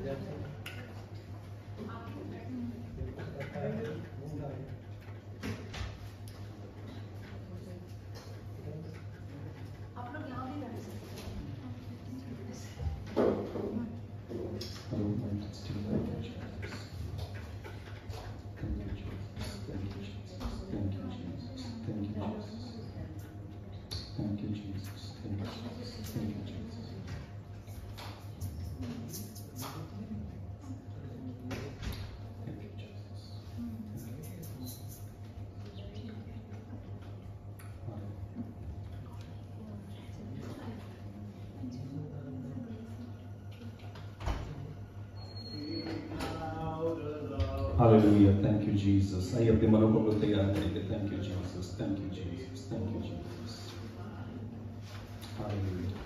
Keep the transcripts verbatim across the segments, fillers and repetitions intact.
Hallelujah. Thank you, Jesus. आइए अपने मनों को तैयार करेंगे. Thank you, Jesus. Thank you, Jesus. Thank you, Jesus. Hallelujah.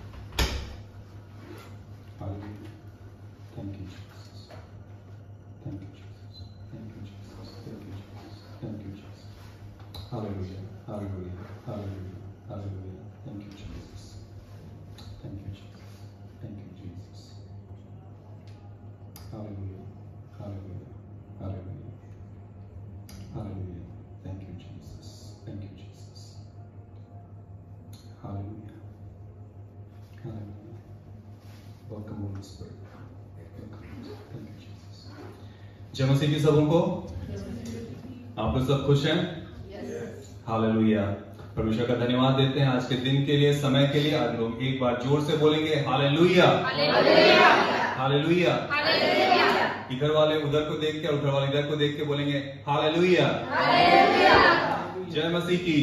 Hallelujah. Thank you, Jesus. Thank you, Jesus. Thank you, Jesus. Thank you, Jesus. Thank you, Jesus. Hallelujah. Hallelujah. Hallelujah. Hallelujah. Thank you, Jesus. Thank you, Jesus. Thank you, Jesus. Hallelujah. Hallelujah. Hallelujah. Hallelujah. Thank you, Jesus. Thank you, Jesus. Hallelujah. Hallelujah. Welcome, Holy Spirit. Welcome. Thank you, Jesus. जय मसीह की सबों को. आप लोग सब खुश हैं? Hallelujah. परमेश्वर का धन्यवाद देते हैं आज के दिन के लिए, समय के लिए. आज लोग एक बार जोर से बोलेंगे हालेलुया. हालेलुया. इधर वाले उधर को देख के और उधर वाले इधर को देख के बोलेंगे हालेलुया. जय मसीह की.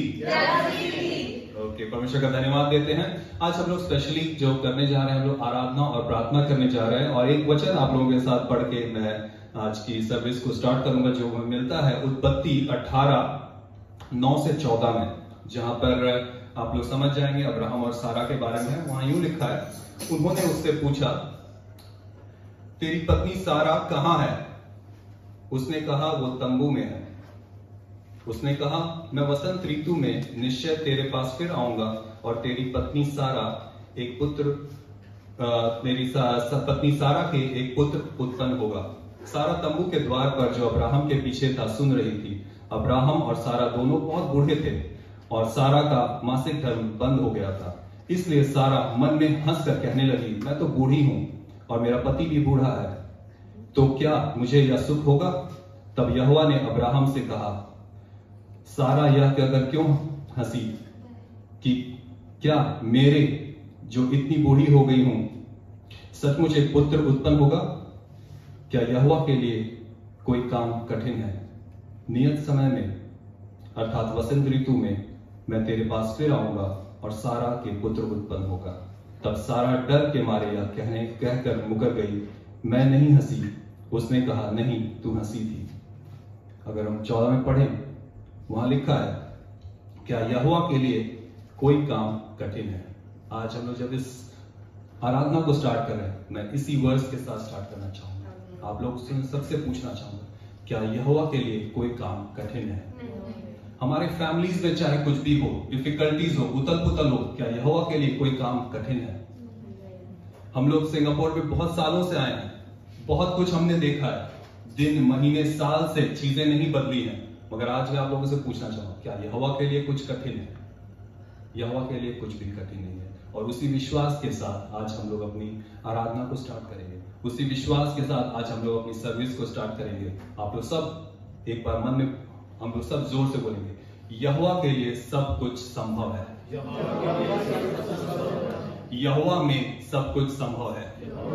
ओके, परमेश्वर का धन्यवाद देते हैं. आज हम लोग स्पेशली जो करने जा रहे हैं, हम लोग आराधना और प्रार्थना करने जा रहे हैं. और एक वचन आप लोगों के साथ पढ़ के मैं आज की सर्विस को स्टार्ट करूंगा, जो हमें मिलता है उत्पत्ति अठारह नौ से चौदह में, जहां पर आप लोग समझ जाएंगे अब्राहम और सारा के बारे में. वहां यूं लिखा है, उन्होंने उससे पूछा, तेरी पत्नी सारा कहां है? उसने कहा, वो तंबू में है. उसने कहा, मैं वसंत ऋतु में निश्चय तेरे पास फिर आऊंगा और तेरी पत्नी सारा एक पुत्र तेरी सा, सा, पत्नी सारा के एक पुत्र उत्पन्न होगा. सारा तंबू के द्वार पर जो अब्राहम के पीछे था सुन रही थी. अब्राहम और सारा दोनों बहुत बूढ़े थे और सारा का मासिक धर्म बंद हो गया था. इसलिए सारा मन में हंसकर कहने लगी, मैं तो बूढ़ी हूं और मेरा पति भी बूढ़ा है, तो क्या मुझे यह सुख होगा? तब यहोवा ने अब्राहम से कहा, सारा यह कहकर क्यों हंसी कि क्या मेरे जो इतनी बूढ़ी हो गई हूं सचमुच एक पुत्र उत्पन्न होगा? क्या यहोवा के लिए कोई काम कठिन है? नियत समय में अर्थात वसंत ऋतु में मैं तेरे पास फिर आऊंगा और सारा के पुत्र उत्पन्न होगा. तब सारा डर के मारे यह कहने कहकर मुकर गई, मैं नहीं हंसी. उसने कहा, नहीं, तू हंसी थी. अगर हम चौदह में पढ़ें, वहां लिखा है, क्या यहोवा के लिए कोई काम कठिन है? आज हम लोग जब इस आराधना को स्टार्ट कर रहे हैं, मैं इसी वर्स के साथ स्टार्ट करना चाहूंगा. आप लोग से सबसे पूछना चाहूंगा, क्या यहोवा के लिए कोई काम कठिन है? हमारे फैमिलीज में चाहे कुछ भी हो, डिफिकल्टीज हो, उतल पुतल हो, क्या यहोवा के लिए कोई काम कठिन है? हम लोग सिंगापुर में बहुत सालों से आए हैं, बहुत कुछ हमने देखा है. दिन महीने साल से चीजें नहीं बदली हैं, मगर आज मैं आप लोगों से पूछना चाहूंगा, क्या यहोवा के लिए कुछ कठिन है? यहोवा के लिए कुछ भी कठिन नहीं है. और उसी विश्वास के साथ आज हम लोग अपनी आराधना को स्टार्ट करेंगे. उसी विश्वास के साथ आज हम लोग अपनी सर्विस को स्टार्ट करेंगे. आप लोग सब एक बार मन में हम लोग सब जोर से बोलेंगे, यहोवा के लिए सब कुछ संभव है. यहोवा में सब कुछ संभव है.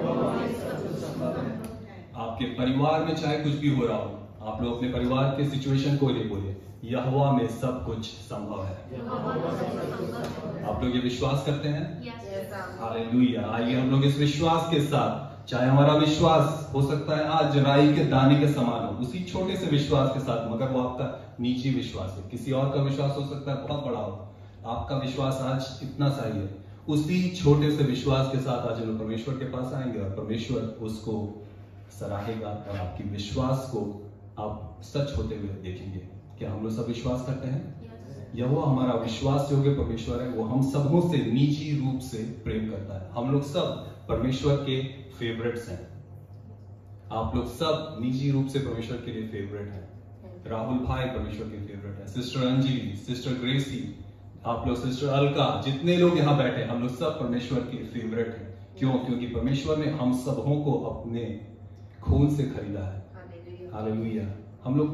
आपके परिवार में चाहे कुछ भी हो रहा हो, आप लोग अपने परिवार के सिचुएशन को ले बोलिए, यहोवा में सब कुछ संभव है. आप लोग ये विश्वास करते हैं? हालेलुया. आइए हम लोग इस विश्वास के साथ, चाहे हमारा विश्वास हो सकता है आज राई के दाने के समान हो, उसी छोटे से विश्वास के साथ, मगर वो आपका निजी विश्वास है. किसी और का विश्वास हो सकता है बहुत बड़ा हो, आपका विश्वास आज इतना सा ही है. उसी छोटे से विश्वास के साथ आज हम परमेश्वर के पास आएंगे और परमेश्वर उसको सराहेगा और आपकी विश्वास को आप सच होते हुए देखेंगे. क्या हम लोग सब विश्वास करते हैं? यहोवा हमारा विश्वास योग्य परमेश्वर है. वो हम सबों से निजी रूप से प्रेम करता है. हम लोग सब परमेश्वर के फेवरेट्स हैं. आप लोग सब निजी रूप से परमेश्वर के लिए फेवरेट हैं। राहुल भाई परमेश्वर के फेवरेट है, सिस्टर अंजलि, सिस्टर ग्रेसी, आप लोग, सिस्टर अलका, जितने लोग यहाँ बैठे हम लोग सब परमेश्वर के फेवरेट हैं। क्यों? क्योंकि परमेश्वर ने हम सबों को अपने खून से खरीदा है। हालेलुया। हम लोग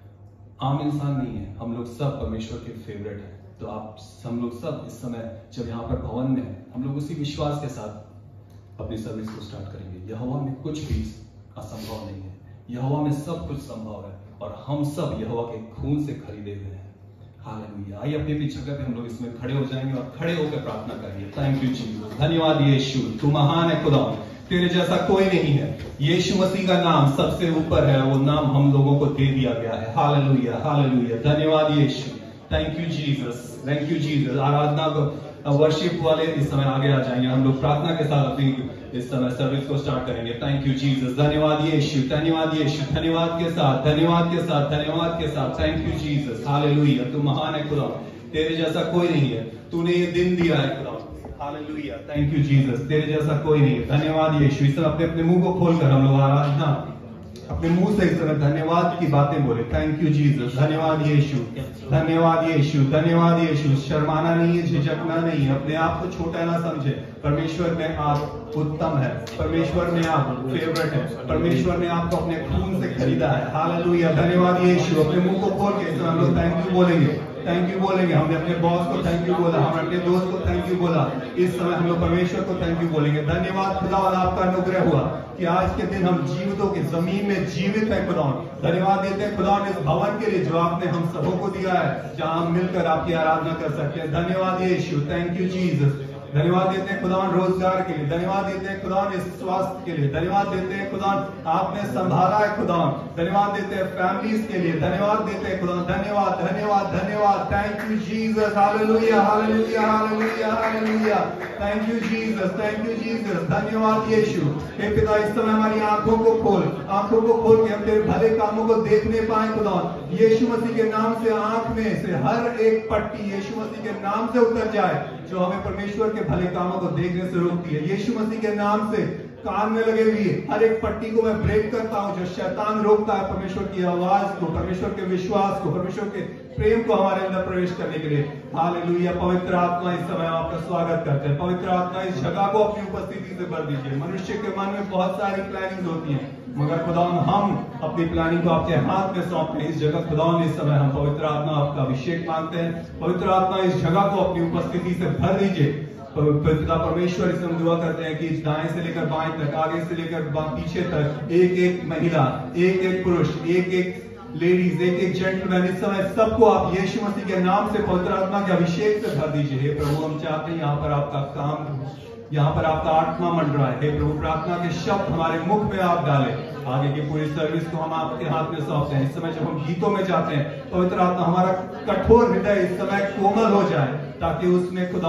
आम इंसान नहीं है, हम लोग सब परमेश्वर के फेवरेट हैं। तो आप हम लोग सब इस समय जब यहाँ पर भवन में हैं, हम लोग उसी विश्वास के साथ अपनी सर्विस को स्टार्ट करेंगे। यहोवा में कुछ भी असंभव नहीं है, यहोवा में सब कुछ संभव है और हम सब यहोवा के खून से खरीदे हुए हैं। हालेलुया। आइए अपनी अपनी जगह पे हम लोग इसमें खड़े हो जाएंगे और खड़े होकर प्रार्थना करेंगे। थैंक यू जीसस, धन्यवाद यीशु, तू महान है खुदा, तेरे जैसा कोई नहीं है। यीशु मसीह का नाम सबसे ऊपर है, वो नाम हम लोगों को दे दिया गया है। हालेलुया, हालेलुया, धन्यवाद यीशु, thank you Jesus, thank you Jesus. आराधना को वर्शिप वाले इस समय आगे आ जाएंगे, हम लोग प्रार्थना के साथ अपनी इस समय सर्विस को स्टार्ट करेंगे। थैंक यू जीसस, धन्यवाद यीशु, धन्यवाद यीशु, धन्यवाद के साथ, धन्यवाद के साथ, धन्यवाद के साथ, थैंक यू जीसस। हालेलुया, तू महान है खुदा, तेरे जैसा कोई नहीं है। तूने ये दिन दिया है खुदा, हालेलुया, थैंक यू जीसस, तेरे जैसा कोई नहीं है। धन्यवाद यीशु। इस समय अपने अपने मुंह को खोलकर हम लोग आराधना अपने मुंह से इस तरह धन्यवाद की बातें बोले। थैंक यू जीसस, धन्यवाद यीशु, धन्यवाद यीशु, धन्यवाद यीशु। शर्माना नहीं है, झिझकना नहीं है, अपने आप को छोटा ना समझे। परमेश्वर में आप उत्तम है, परमेश्वर में आप फेवरेट है, परमेश्वर ने आपको अपने खून से खरीदा है। हालेलुया, धन्यवाद यीशु। अपने मुंह को खोल के इस समय हम लोग थैंक यू बोलेंगे, थैंक यू बोलेंगे। हमने अपने बॉस को थैंक यू बोला, हमने अपने दोस्त को थैंक यू बोला। इस समय हम लोग परमेश्वर को थैंक यू बोलेंगे। धन्यवाद खुदा, आपका अनुग्रह हुआ कि आज के दिन हम जीवितों की जमीन में जीवित है खुदा। धन्यवाद देते हैं खुदा इस भवन के लिए जो आपने हम सबों को दिया है, जहां हम मिलकर आपकी आराधना कर सकते हैं। धन्यवाद यीशु, थैंक यू जीसस। धन्यवाद देते हैं खुदा रोजगार के लिए, धन्यवाद देते हैं खुदा इस स्वास्थ्य के लिए, धन्यवाद देते हैं खुदा आपने संभाला है खुदा। धन्यवाद देते हैं फैमिलीज के लिए, धन्यवाद देते हैं खुदा। धन्यवाद, धन्यवाद, धन्यवाद, thank you Jesus. Hallelujah, hallelujah, hallelujah, hallelujah, thank you Jesus, thank you Jesus. धन्यवाद यीशु। हे पिता, इस समय हमारी आंखों को खोल, आंखों को खोल के हम तेरे भले कामों को देखने पाए खुदा। यीशु मसीह के नाम से आंख में से हर एक पट्टी यीशु मसीह के नाम से उतर जाए जो हमें परमेश्वर के भले कामों को देखने से रोकती है। यीशु मसीह के नाम से कान में लगे हुई हर एक पट्टी को मैं ब्रेक करता हूं जो शैतान रोकता है परमेश्वर की आवाज को, परमेश्वर के विश्वास को, परमेश्वर के प्रेम को हमारे अंदर प्रवेश करने के लिए। हालेलुया। पवित्र आत्मा, इस समय आपका स्वागत करते हैं। पवित्र आत्मा, इस जगह को अपनी उपस्थिति से भर दीजिए। मनुष्य के मन में बहुत सारी प्लानिंग होती है, मगर खुदा हम अपनी प्लानिंग को आपके हाथ में सौंपते हैं। इस जगह खुदा इस समय हम पवित्र आत्मा आपका अभिषेक मांगते हैं। पवित्र आत्मा, इस जगह को अपनी उपस्थिति से भर दीजिए। पिता परमेश्वर, इसे हम दुआ करते हैं कि दाएं से लेकर बाएं तक, आगे से लेकर पीछे तक, एक एक महिला, एक एक पुरुष, एक एक लेडीज, एक एक जेंटलमैन, इस समय सबको आप यीशु मसीह के नाम से पवित्र आत्मा के अभिषेक से भर दीजिए। हे प्रभु, हम चाहते हैं यहाँ पर आपका काम, यहाँ पर आपका आत्मा मंडरा है। हे प्रभु, प्रार्थना के शब्द हमारे मुख में आप डालें। आगे की पूरी सर्विस को हम आपके हाथ में सौंपते हैं। इस समय जब हम गीतों में जाते हैं, पवित्र आत्मा हमारा कठोर हृदय इस समय कोमल हो जाए, ताकि उसमें खुदा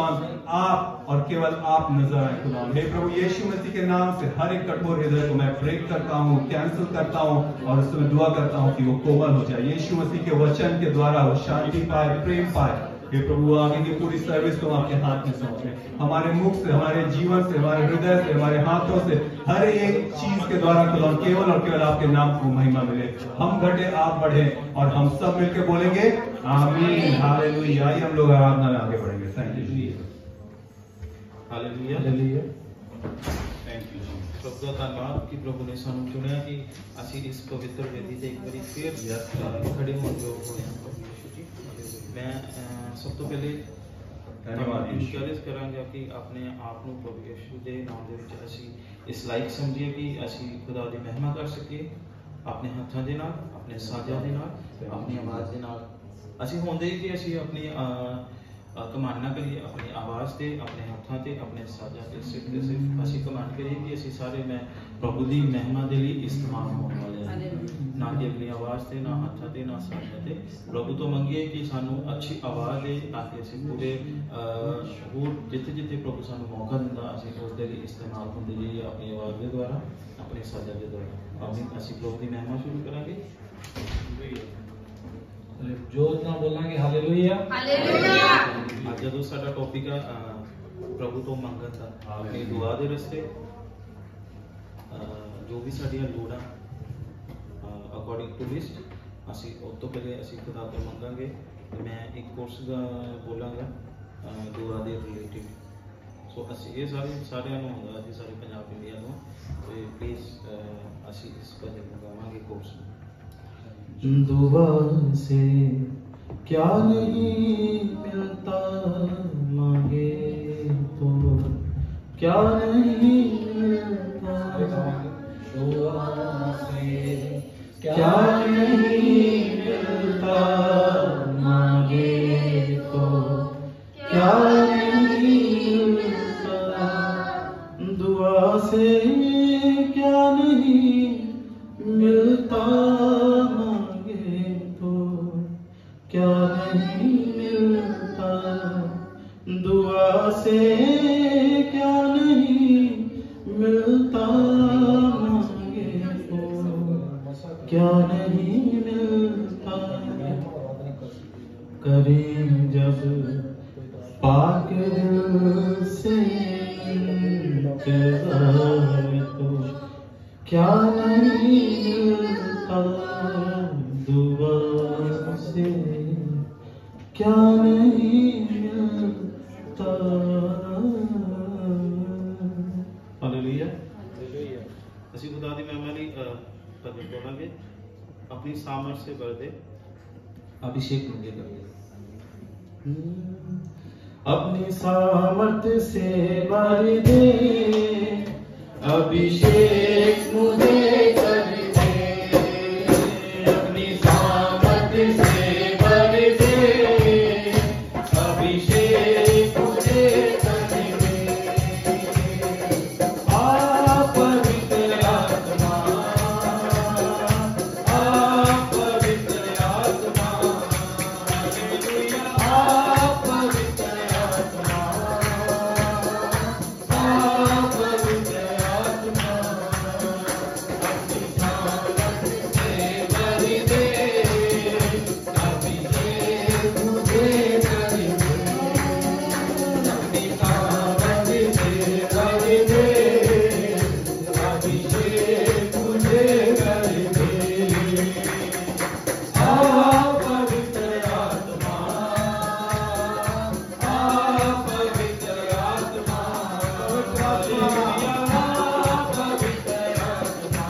आप और केवल आप नजर आए खुदा। हे प्रभु, यीशु मसीह के नाम से हर एक कठोर हृदय को मैं ब्रेक करता हूँ, कैंसिल करता हूँ और उसमें दुआ करता हूँ कि वो कोमल हो जाए। यीशु मसीह के वचन के द्वारा वो शांति पाए, प्रेम पाए। हे प्रभु, आगे की पूरी सर्विस को आपके हाथ में सौंपे। हमारे मुख से, हमारे जीवन से, हमारे हृदय से, हमारे हाथों से, हर एक चीज के द्वारा खुदा केवल और केवल आपके नाम को महिमा मिले। हम घटे, आप बढ़े और हम सब मिलकर बोलेंगे आमीन, हालेलुया। आइए हम लोग आराधना में आगे बढ़ेंगे। Thank you ji, hallelujah, hallelujah, thank you ji. प्रभु का धन्यवाद कि प्रभु ने सानू चुनिया कि ਅਸੀਂ इस पवित्र वेदी ते एक बारी फिर खड़े होण योग होए हां। मैं सब तो पहले धन्यवाद विश्वास करांगा कि अपने आप ਨੂੰ ਪ੍ਰਭੂ ਯਿਸੂ ਦੇ ਨਾਮ ਦੇ ਵਿੱਚ ਅਸੀਂ ਇਸ ਲਾਇਕ ਸਮਝੀਏ ਕਿ ਅਸੀਂ ਖੁਦਾ ਦੀ ਮਹਿਮਾ ਕਰ ਸਕੀਏ ਆਪਣੇ ਹੱਥਾਂ ਦੇ ਨਾਲ, ਆਪਣੇ ਸਾਜ਼ਾਂ ਦੇ ਨਾਲ, ਆਪਣੀ ਆਵਾਜ਼ ਦੇ ਨਾਲ। ਅਸੀਂ ਹੁੰਦੇ ਹੀ ਕਿ ਅਸੀਂ ਆਪਣੀ कमांड ना करिए अपनी आवाज़ से, अपने हाथों से, अपने साजा से, सिर्फ से सिर्फ असी कमांड करिए कि असी सारे मैं प्रभु की महिमा के लिए इस्तेमाल होने वाले हैं, ना कि अपनी आवाज़ से, ना हाथों से, ना साजा से। प्रभु तो मंगिए कि सानू अच्छी आवाज़ दे ताकि असी पूरे होर जिथे जिथे प्रभु सानू मौका दिंदा असी उसके लिए इस्तेमाल होंदे जाइए अपनी आवाज़ के द्वारा, अपने साजा के द्वारा। आमीन। असी प्रभु की महिमा शुरू करांगे। जोर ना बोलांगे हालेलुया, हालेलुया। आज जो साडा टॉपिक है प्रभु तो मंगन दा, अपनी दुआ दे रस्ते जो भी साड़ियाँ लोड़ा अकॉर्डिंग टू लिस्ट ਅਸੀਂ ਉਸ ਤੋਂ ਪਹਿਲੇ ਅਸੀਂ ਖੁਦਾ ਤੋਂ ਮੰਗਾਂਗੇ। मैं एक कोर्स का बोलांगा दुआ ਦੇ ਰਿਲੇਟਿਡ। ਸੋ ਅਸੀਂ ਇਹ ਸਾਰੇ ਸਾਰਿਆਂ ਨੂੰ ਹੁੰਦਾ ਅਸੀਂ ਸਾਰੇ ਪੰਜਾਬ ਇੰਡੀਆ ਨੂੰ ਤੇ ਪਲੀਜ਼ ਅਸੀਂ ਇਸ ਭਜਨ ਨੂੰ ਗਾਵਾਂਗੇ ਕੋਰਸ। दुआ से क्या नहीं मिलता, मांगे तो क्या नहीं मिलता। दुआ से क्या नहीं मिलता, मांगे तो क्या नहीं मिलता। दुआ से क्या नहीं मिलता, मांगे तो क्या नहीं मिलता। दुआ से क्या नहीं मिलता, मांगे तो क्या नहीं मिलता। करें जब पाक दिल से इंतज़ार तो क्या नहीं मिलता। दुआ से क्या नहीं मिलता। हालेलुया। ਅਸੀਂ ਖੁਦਾ ਦੀ ਮਹਿਮਾ ਲਈ ਭਜਨ ਗਾਵਾਂਗੇ। अपनी सामर्थ से भर दे अभिषेक मुझे कर दे। अपनी सामर्थ से भर दे, अभिषेक मुझे कर दे। अपनी सामर्थ से भर दे, अभिषेक मुझे कर दे। आ पवित्र आत्मा, आ पवित्र आत्मा, आ पवित्र आत्मा, आ पवित्र आत्मा। अपनी सामर्थ से भर दे, अभिषेक मुझे कर दे। अपनी सामर्थ से भर दे, अभिषेक मुझे कर दे। आ पवित्र आत्मा, आ पवित्र आत्मा, हालेलुया। आ पवित्र आत्मा,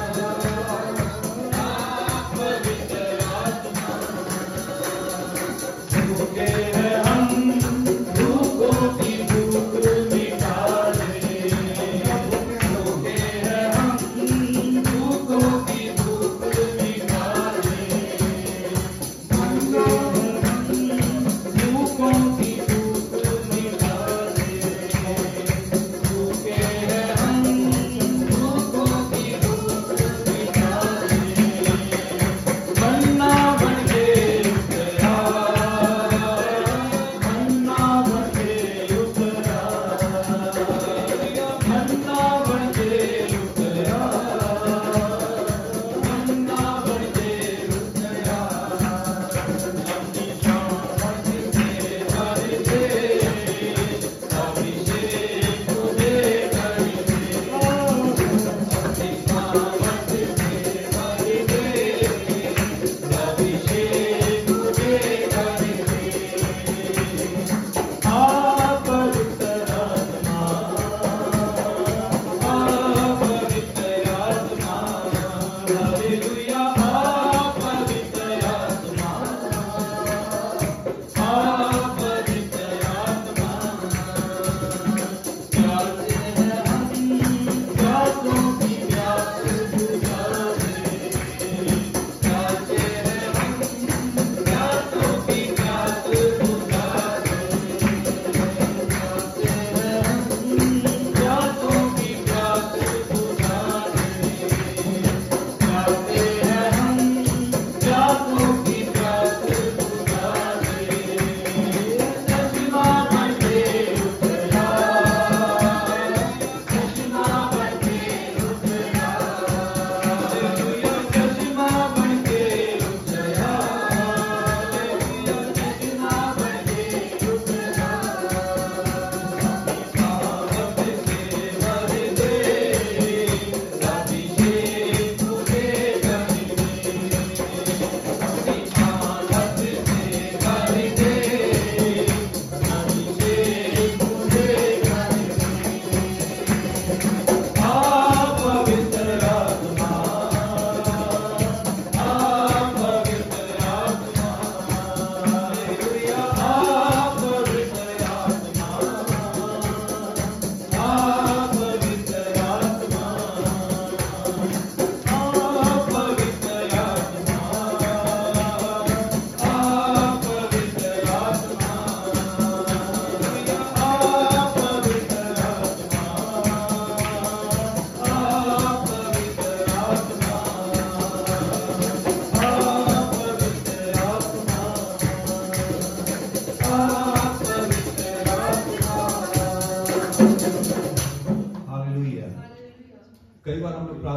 आ पवित्र आत्मा। भूखे हैं हम, भूखों की भूख मिटा दे। भूखे हैं हम, भूखों की भूख मिटा दे। भूखों की भूख मिटा दे। भूखे हैं हम, भूखों की भूख मिटा दे। मन्ना बन के उतरा, मन्ना बन के उतरा, मन्ना बन के उतरा, मन्ना बन के उतरा। अपनी सामर्थ से भर दे, अभिषेक मुझे कर दे। अपनी सामर्थ से भर दे, अभिषेक मुझे कर दे। आ पवित्र आत्मा, आ पवित्र आत्मा, हालेलुया। आ पवित्र आत्मा, आ पवित्र आत्मा। प्यासे हैं हम, प्यासों की प्यास बुझा दे। प्यासे हैं हम, प्यासों की प्यास बुझा दे। प्यासे हैं हम, प्यासों की प्यास बुझा दे। प्यासे हैं हम, प्यासों की प्यास बुझा दे। चश्मा बन के उतरा, चश्मा बन के उतरा, हालेलुया। चश्मा बन के उतरा, हालेलुया। चश्मा बन के उतरा। अपनी सामर्थ से भर दे, अभिषेक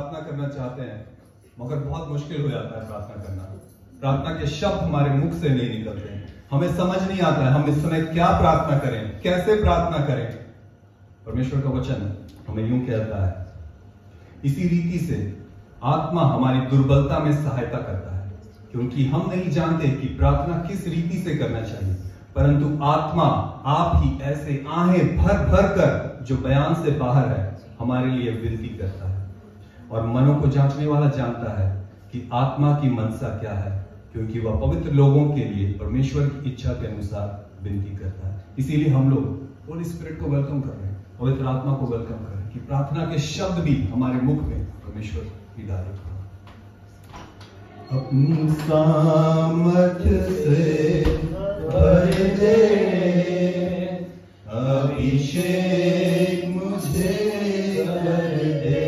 प्रार्थना करना चाहते हैं मगर बहुत मुश्किल हो जाता है प्रार्थना करना। प्रार्थना के शब्द हमारे मुख से नहीं निकलते, हमें समझ नहीं आता है हम इस समय क्या प्रार्थना करें, कैसे प्रार्थना करें। परमेश्वर का वचन हमें यूं कहता है, इसी रीति से आत्मा हमारी दुर्बलता में सहायता करता है, क्योंकि हम नहीं जानते कि प्रार्थना किस रीति से करना चाहिए, परंतु आत्मा आप ही ऐसे आहें भर भर कर जो बयान से बाहर है हमारे लिए विनती करता है। और मनों को जांचने वाला जानता है कि आत्मा की मनसा क्या है, क्योंकि वह पवित्र लोगों के लिए परमेश्वर की इच्छा के अनुसार विनती करता है। इसीलिए हम लोग होली स्पिरिट को वेलकम कर रहे हैं, पवित्र आत्मा को वेलकम कर रहे हैं कि प्रार्थना के शब्द भी हमारे मुख में परमेश्वर की डाले। अपनी सामर्थ से भर दे अभिषेक मुझे कर दे,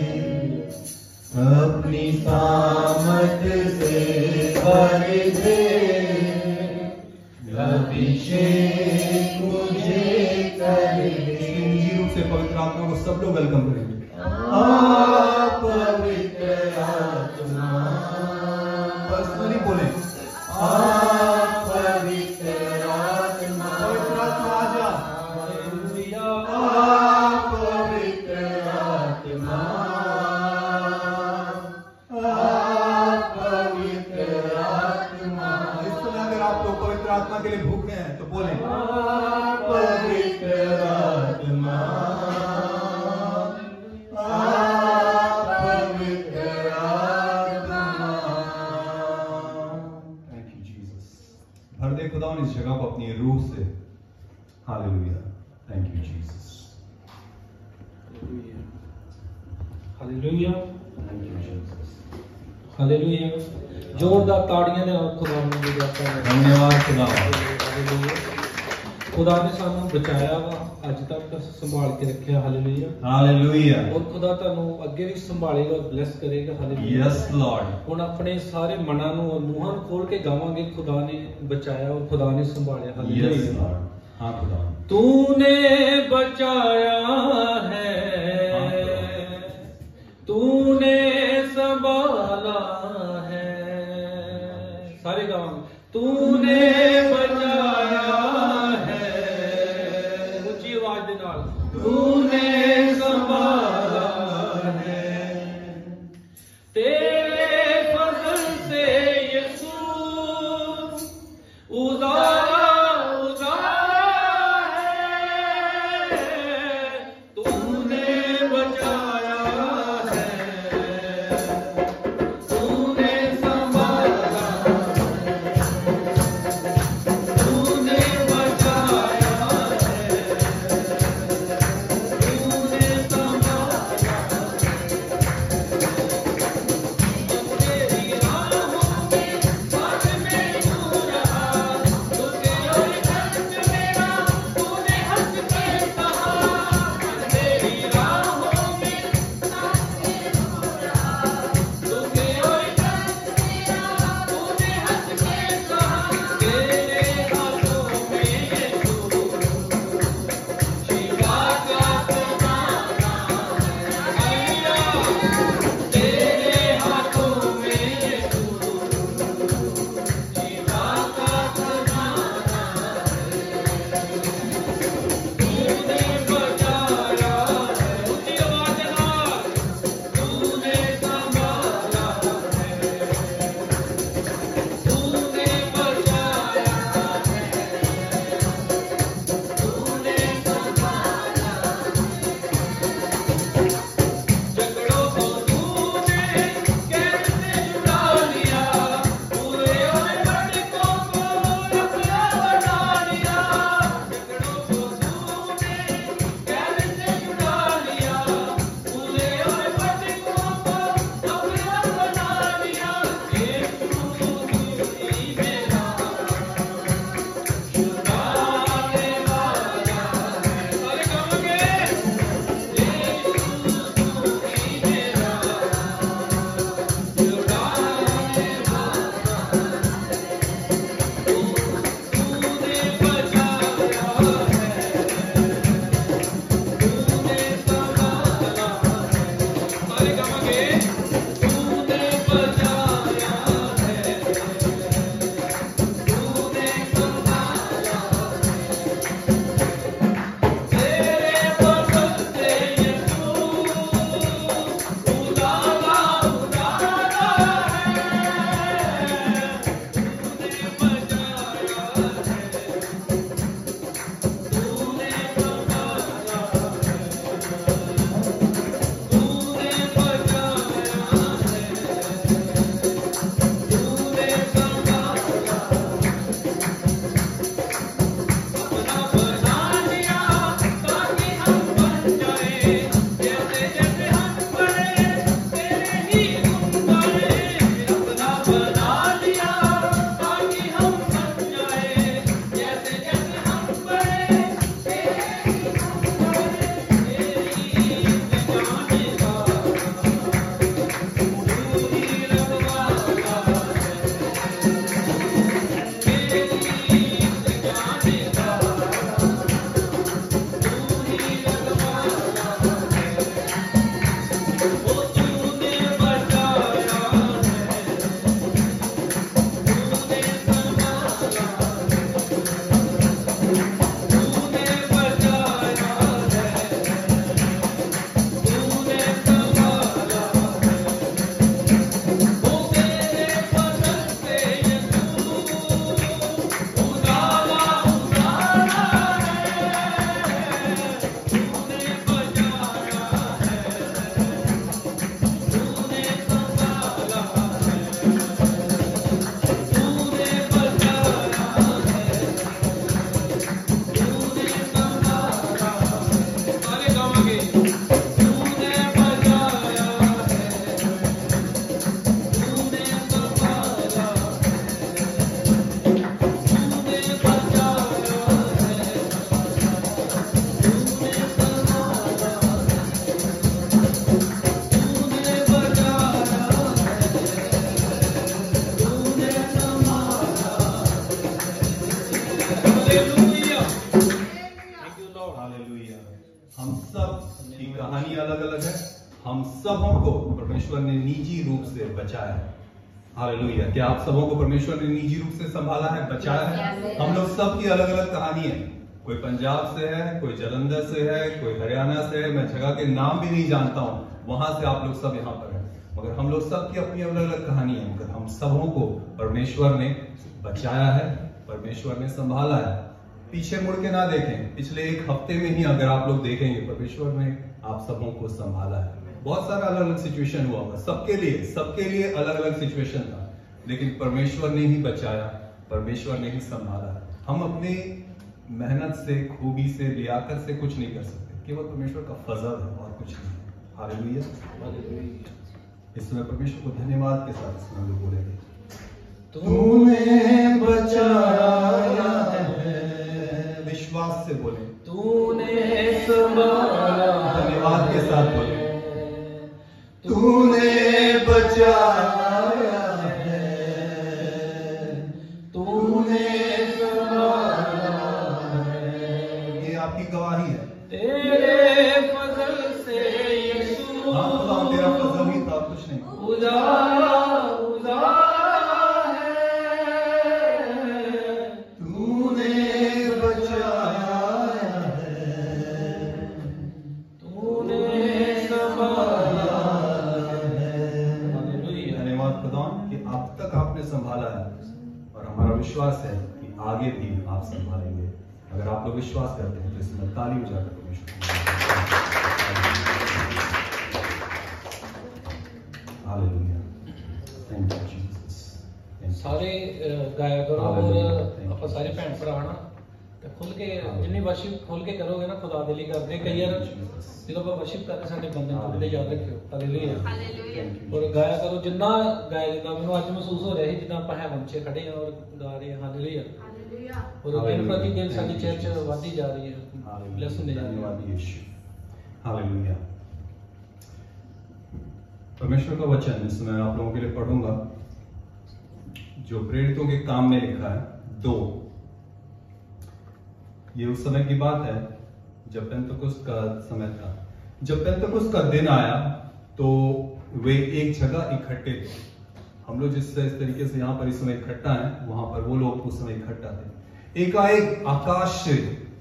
अपनी सामर्थ से भर दे अभिषेक मुझे कर दे। निजी रूप से पवित्र आत्मा को सब लोग वेलकम करेंगे। आप पवित्र आत्मा, पर्सनली बोले, आप पवित्र आत्मा, पवित्र आत्मा आजा, आप पवित्र आत्मा, आप पवित्र आत्मा। इस समय अगर आप लोग पवित्र आत्मा के लिए भूखे हैं तो बोले, आप पवित्र आत्मा, आप पवित्र आत्मा। Thank you Jesus. भर दे खुदा इस जगह को अपनी रूह से। Hallelujah, thank you Jesus. Hallelujah, thank you Jesus. Hallelujah. जोरदार ताड़ियां दे और खुदा ਨੂੰ ਬੁਲਾਤਾ ਹੈ। धन्यवाद खुदा। हालेलुया। खुदा ने सानू बचाया वा, अज तक संभाल के रखा। Hallelujah, hallelujah. और खुदा ਤੁਹਾਨੂੰ ਅੱਗੇ ਵੀ ਸੰਭਾਲੇਗਾ, ਬਲੈਸ ਕਰੇਗਾ। ਹਾਲੇਲੂਇਆ। Yes lord. ਹੁਣ ਆਪਣੇ ਸਾਰੇ ਮਨਾਂ ਨੂੰ ਔਰ ਮੂੰਹਾਂ ਨੂੰ ਖੋਲ ਕੇ ਗਾਵਾਂਗੇ, खुदा ने बचाया और खुदा ने संभाला। Yes hallelujah. लॉर्ड। हाँ खुदा। तूने बचाया है, तूने संभाला है। सारे गाँव तूने बचाया है, ऊंची आवाज दे नाल, तूने संभाला है। तेरे फजल से यीशु उजाला कहानी अलग अलग है, हम सबों को परमेश्वर ने निजी रूप से बचाया है। हालेलुया। क्या आप सबों को परमेश्वर ने निजी रूप से संभाला है, बचाया है? हम लोग सब की अलग अलग कहानी है। कोई पंजाब से है, कोई जालंधर से है, कोई हरियाणा से है, मैं जगह के नाम भी नहीं जानता हूँ, वहां से आप लोग सब यहाँ पर हैं, मगर हम लोग सब की अपनी अलग अलग कहानी है। मगर हम सबों को परमेश्वर ने बचाया है, परमेश्वर ने संभाला है। पीछे मुड़ के ना देखें, पिछले एक हफ्ते में ही अगर आप लोग देखेंगे, परमेश्वर ने आप सबों को संभाला है। बहुत सारा अलग अलग सिचुएशन हुआ होगा सबके लिए, सबके लिए अलग अलग सिचुएशन था, लेकिन परमेश्वर ने ही बचाया, परमेश्वर ने ही संभाला। हम अपनी मेहनत से, खूबी से, लियाकत से कुछ नहीं कर सकते, केवल परमेश्वर का फजल है और कुछ नहीं। हालेलुया। इसमें परमेश्वर को धन्यवाद के साथ इसमें हम लोग बोलेंगे, तूने बचाया है। विश्वास से बोले, तूने संभाला। धन्यवाद के साथ बोले, तूने बचाया है, तूने संभाला है। ये आपकी गवाही है। तेरे फजल से यीशु, हाँ खुदा तेरा फजल ही था, कुछ नहीं। उजाला उजाला है, तूने बचाया है, तूने संभाला है। धन्यवाद खुदा कि अब तक आपने संभाला है, और हमारा विश्वास है कि आगे भी आप संभालेंगे। अगर आप लोग विश्वास करते हैं तो इसमें ताली बजाकर परमेश्वर हालेलुया। Thank you Jesus. सारे गाया करो, और ਆਪਾਂ ਸਾਰੇ ਭੈਣ ਭਰਾ ਨਾ ਤੇ ਖੁੱਲ ਕੇ ਜਿੰਨੀ ਵਰਸ਼ਿਪ ਖੁੱਲ ਕੇ ਕਰੋਗੇ ਨਾ ਖੁਦਾ ਦੇ ਲਈ ਕਰਦੇ। ਕਈ ਵਾਰ ਜਦੋਂ ਆਪਾਂ ਵਰਸ਼ਿਪ ਕਰਦੇ ਸਾਡੇ ਬੰਦੇ ਟੁੱਟਦੇ ਯਾਦ ਰੱਖਿਓ। Hallelujah hallelujah. ਔਰ ਗਾਇਆ ਕਰੋ ਜਿੰਨਾ ਗਾਇਆ ਜਾਂਦਾ। ਮੈਨੂੰ ਅੱਜ ਮਹਿਸੂਸ ਹੋ ਰਿਹਾ ਸੀ ਜਿੱਦਾਂ ਆਪਾਂ ਹੈਵਨ 'ਚ ਖੜੇ ਆ ਔਰ ਗਾ ਰਹੇ ਹਾਂ ਹਾਲੇਲੂਇਆ ਹਾਲੇਲੂਇਆ। ਔਰ ਦਿਨ ਪ੍ਰਤੀ ਦਿਨ ਸਾਡੀ ਚਰਚ ਵਧਦੀ ਜਾ ਰਹੀ ਹੈ, ਬਲੈਸ ਹੁੰਦੇ ਜਾ ਰਹੀ ਹੈ। हालेलुया। परमेश्वर का वचन इसमें आप लोगों के लिए पढ़ूंगा जो प्रेरितों के काम में लिखा है। दो, ये उस समय की बात है जब पेंतकुस्त का समय था। जब पेंतकुस्त का दिन आया तो वे एक जगह इकट्ठे थे। हम लोग जिस इस तरीके से यहाँ पर इस समय इकट्ठा है, वहां पर वो लोग उस समय इकट्ठा थे। एकाएक आकाश से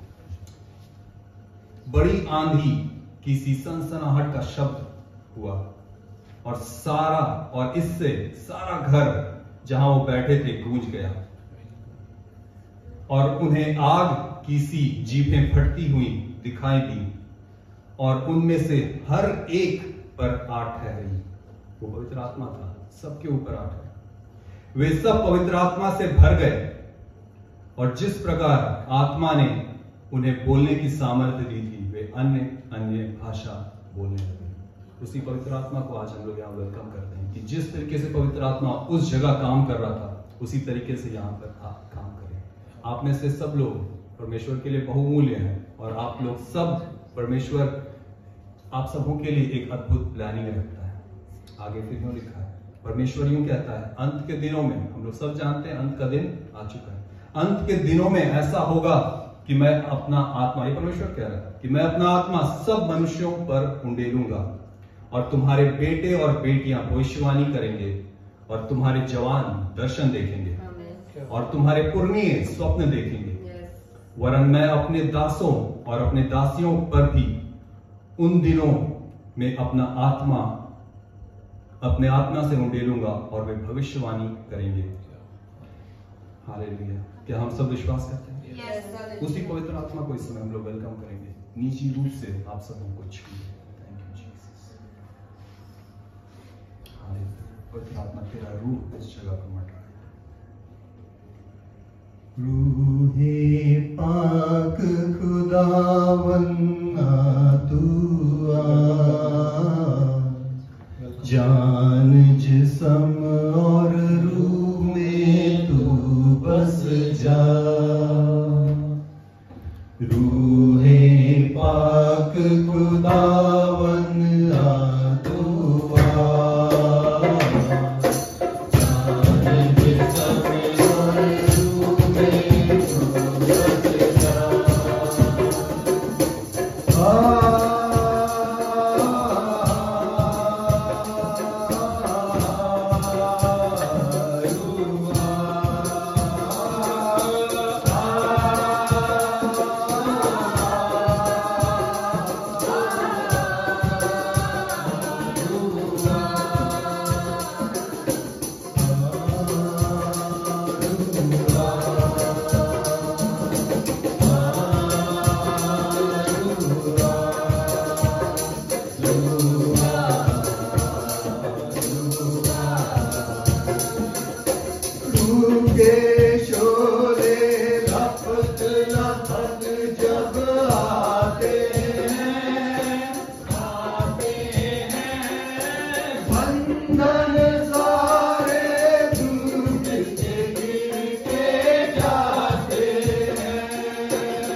बड़ी आंधी की सी सनसनाहट का शब्द हुआ और सारा और इससे सारा घर जहां वो बैठे थे गूंज गया, और उन्हें आग की सी जीभें फटती हुई दिखाई दी और उनमें से हर एक पर आग ठहरी। वो पवित्र आत्मा था, सबके ऊपर आग है। वे सब पवित्र आत्मा से भर गए और जिस प्रकार आत्मा ने उन्हें बोलने की सामर्थ्य दी थी, वे अन्य अन्य भाषा बोलने लगे। उसी पवित्र आत्मा को आज हम लोग यहाँ वेलकम करते हैं कि जिस तरीके से पवित्र आत्मा उस जगह काम कर रहा था, उसी तरीके से यहाँ पर आप काम करें। आप में से सब लोग परमेश्वर के लिए बहुमूल्य हैं और आप लोग सब परमेश्वर आप सबों के लिए एक अद्भुत प्लानिंग रखता है। आगे फिर यूं लिखा है, परमेश्वर यूं कहता है, अंत के दिनों में, हम लोग सब जानते हैं अंत का दिन आ चुका है, अंत के दिनों में ऐसा होगा कि मैं अपना आत्मा, ये परमेश्वर कह रहा है कि मैं अपना आत्मा सब मनुष्यों पर उंडेलूंगा और तुम्हारे बेटे और बेटियां भविष्यवाणी करेंगे और तुम्हारे जवान दर्शन देखेंगे और तुम्हारे पुरनिये स्वप्न देखेंगे। वरन मैं अपने दासों और अपने दासियों पर भी उन दिनों में अपना आत्मा अपने आत्मा से उंडेलूंगा और वे भविष्यवाणी करेंगे। हालेलुया। क्या हम सब विश्वास करते हैं? yes, उसी पवित्र आत्मा को इस समय हम लोग वेलकम करेंगे निजी रूप से आप सबों को छूए। Thank you Jesus. हालेलुया। पवित्र आत्मा तेरा रूह इस जगह पर मट रहा है। रूहे पाक खुदावन्ना तू आ, जान जिस्म और रूह में तू बस जा। रूहे पाक खुदावन आ तू आ, जान जिस्म और रूह में तू बस जा। आ के शोरे लपट लपट जब आते हैं, आते हैं बंधन सारे टूट के गिर के जाते हैं।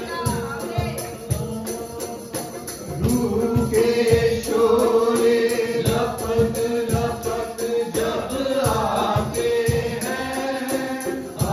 रूह के शोरे लपट लपट जब आते हैं,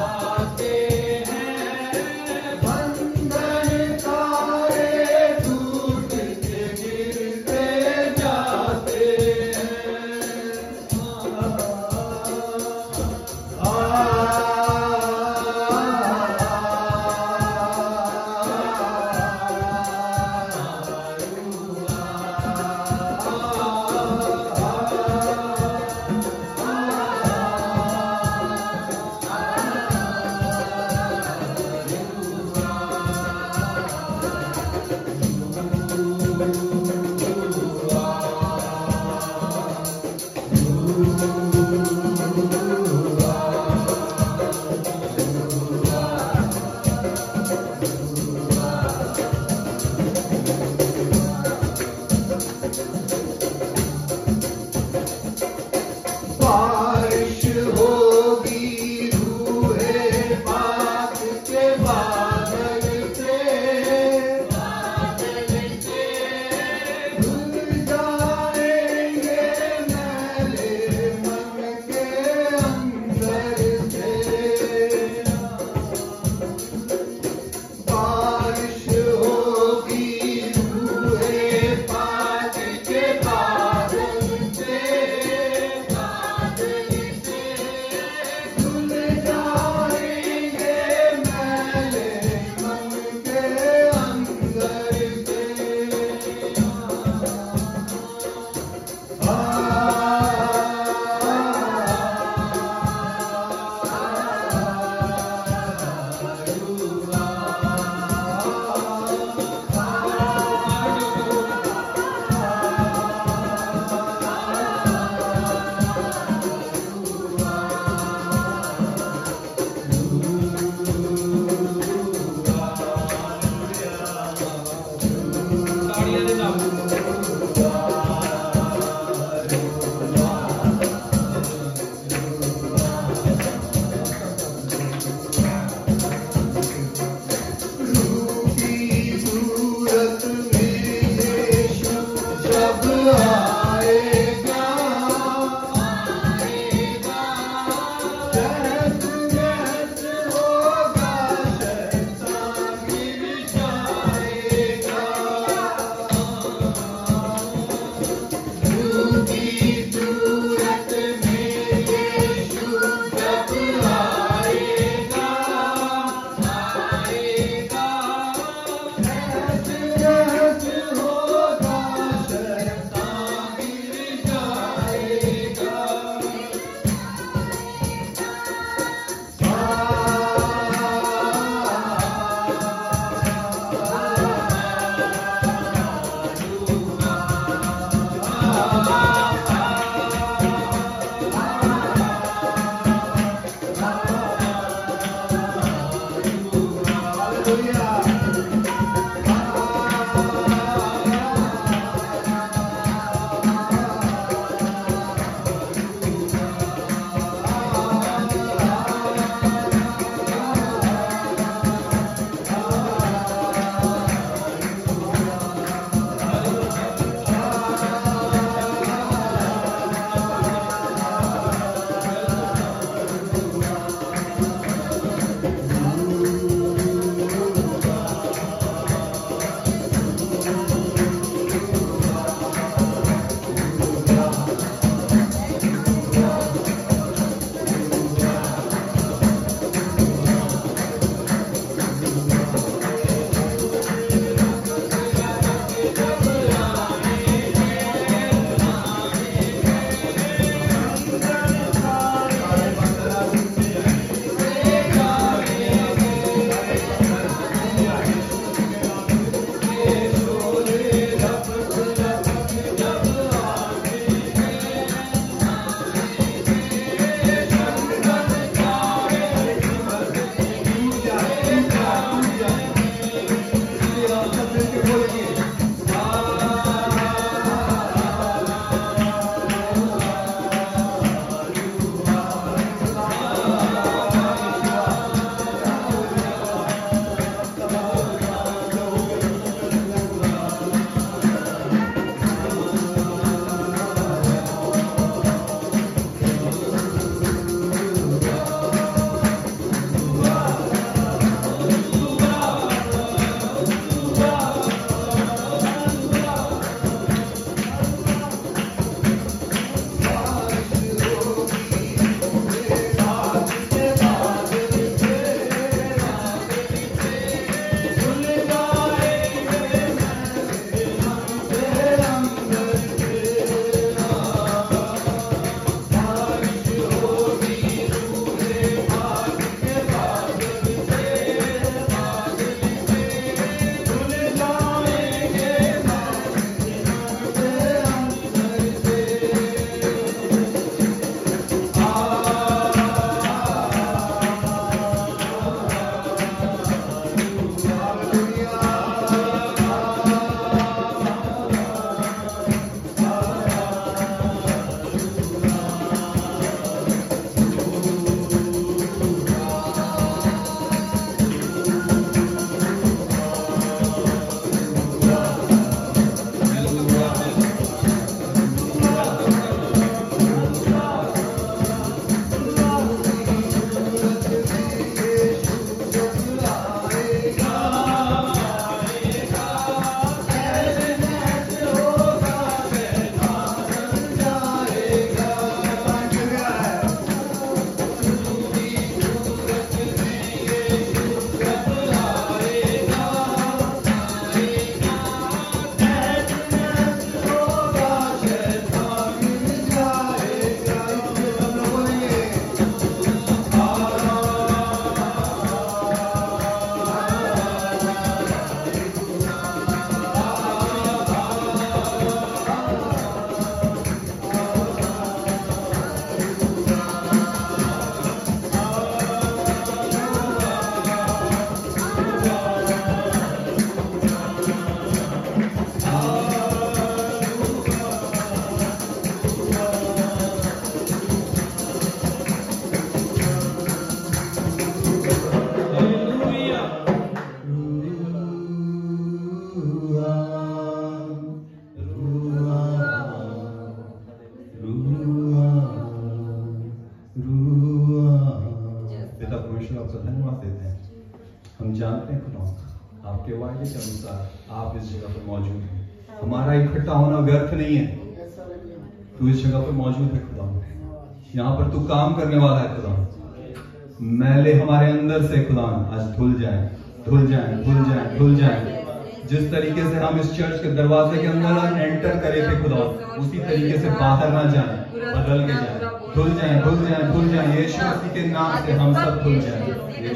हम जानते हैं खुदा आपके वायदे के अनुसार आप इस जगह पर मौजूद हैं। हमारा इकट्ठा होना व्यर्थ नहीं है। तू इस जगह पर मौजूद है खुदा, यहाँ पर तू काम करने वाला है खुदा। मैले हमारे अंदर से खुदा आज धुल जाए, धुल जाए, धुल जाए, धुल जाए। जिस तरीके से हम इस चर्च के दरवाजे के अंदर एंटर करे थे खुदा, उसी तरीके से बाहर ना जाए, बदल के जाए, धुल जाए, धुल जाए, धुल जाए। यीशु मसीह के नाम से हम सब धुल जाए।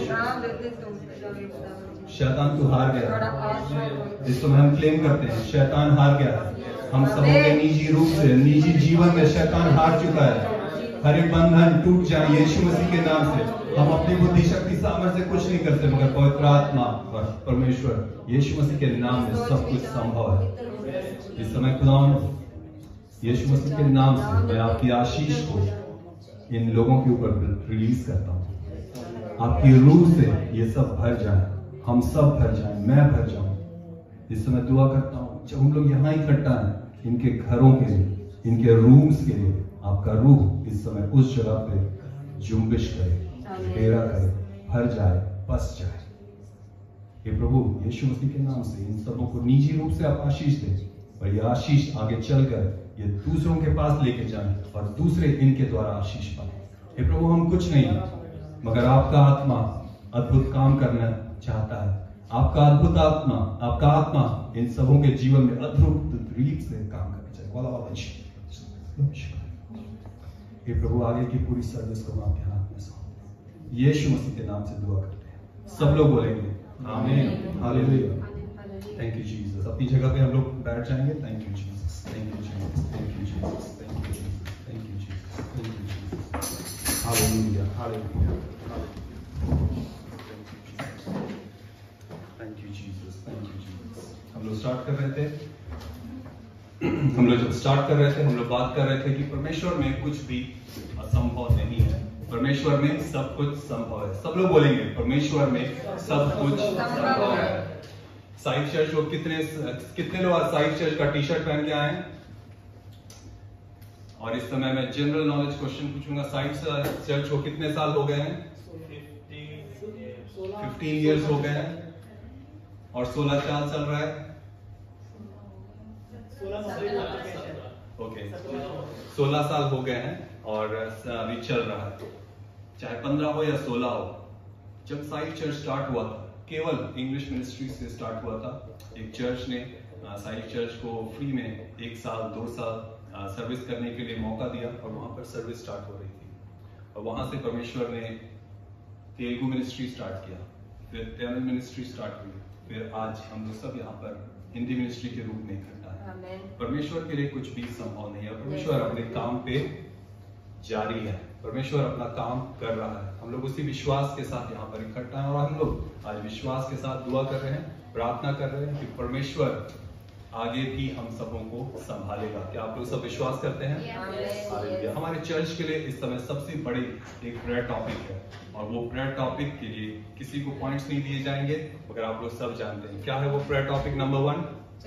शैतान तू हार गया। इस समय हम क्लेम करते हैं शैतान हार गया। हम सबों के निजी रूप से, निजी जीवन में शैतान हार चुका है। हर एक बंधन टूट जाए यीशु मसीह के नाम से। हम अपनी बुद्धि शक्ति सामर्थ्य से कुछ नहीं करते, मगर पवित्र आत्मा और परमेश्वर यीशु मसीह के नाम में सब कुछ संभव है। इस समय खुदा यीशु मसीह के नाम से मैं आपकी आशीष को इन लोगों के ऊपर रिलीज करता हूँ। आपकी रूह से ये सब भर जाए, हम सब भर जाए, मैं भर जाऊं। इस समय दुआ करता हूँ जब हम लोग यहाँ इकट्ठा हैं, इनके घरों के लिए, इनके रूम्स के लिए, आपका रूह इस समय उस जगह पे जुम्बिश करे, डेरा करे, भर जाए, बस जाए। हे प्रभु यीशु मसीह के नाम से इन सबों को निजी रूप से आप आशीष दें, और ये आशीष आगे चलकर ये दूसरों के पास लेके जाएं और दूसरे इनके द्वारा आशीष पाएं। हे प्रभु हम कुछ नहीं है, मगर आपका आत्मा अद्भुत काम करना चाहता है। आपका अद्भुत आत्मा, आपका आत्मा इन सबों के जीवन में अद्भुत रीत से काम करना चाहिए। हे प्रभु आगे की पूरी सर्विस को हम आपके हाथ में सौंपते हैं। यीशु मसीह के नाम से दुआ करते हैं। सब लोग बोलेंगे आमीन, हालेलुया। Thank you Jesus. अपनी जगह पे हम लोग बैठ जाएंगे। Thank you Jesus, thank you Jesus, thank you Jesus, thank you Jesus, thank you Jesus, thank you Jesus. Hallelujah, hallelujah, thank you Jesus, thank you Jesus. हम लोग स्टार्ट कर रहे थे हम लोग जब स्टार्ट कर रहे थे हम लोग बात कर रहे थे कि परमेश्वर में कुछ भी असंभव नहीं है। परमेश्वर में सब कुछ संभव है। सब लोग बोलेंगे परमेश्वर में सब कुछ संभव है। साइड चर्च लोग कितने कितने लोग साइड चर्च का टी शर्ट पहन के आए हैं? और इस समय मैं जनरल नॉलेज क्वेश्चन पूछूंगा। साइड चर्च को कितने साल हो गए हैं? फिफ्टीन इयर्स हो गए हैं। और सोलह साल चल रहा है। ओके, सोलह साल हो गए हैं और अभी चल रहा है। चाहे पंद्रह हो या सोलह हो, जब साइड चर्च स्टार्ट हुआ था केवल इंग्लिश मिनिस्ट्री से स्टार्ट हुआ था। एक चर्च ने साइड चर्च को फ्री में एक साल दो साल सर्विस करने के लिए मौका दिया और वहां पर सर्विस स्टार्ट हो रही थी। और वहां से परमेश्वर ने तेलुगु मिनिस्ट्री स्टार्ट किया, फिर तमिल मिनिस्ट्री स्टार्ट हुई, फिर आज हम लोग सब यहाँ पर हिंदी मिनिस्ट्री के रूप में इकट्ठा है। परमेश्वर के लिए कुछ भी संभव नहीं है। परमेश्वर अपने काम पे जारी है। परमेश्वर अपना काम कर रहा है। हम लोग उसी विश्वास के साथ यहाँ पर इकट्ठा हैं और हम लोग आज विश्वास के साथ दुआ कर रहे हैं, प्रार्थना कर रहे हैं कि परमेश्वर आगे भी हम सबों को संभालेगा। क्या आप लोग सब विश्वास करते हैं? हालेलुया। हमारे चर्च के लिए इस समय सबसे बड़ी एक प्रेयर टॉपिक है और वो प्रेयर टॉपिक के लिए किसी को पॉइंट्स नहीं दिए जाएंगे, मगर आप लोग सब जानते हैं क्या है वो prayer topic. Number one,